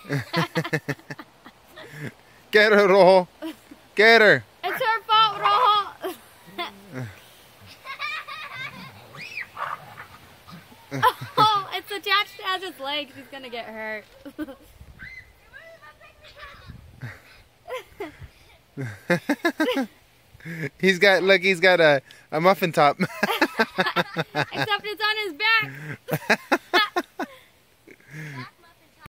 Get her, Rojo. Get her. It's her fault, Rojo. Oh, it's attached to Ezra's legs. He's gonna get hurt. He's got a muffin top. Except it's on his back.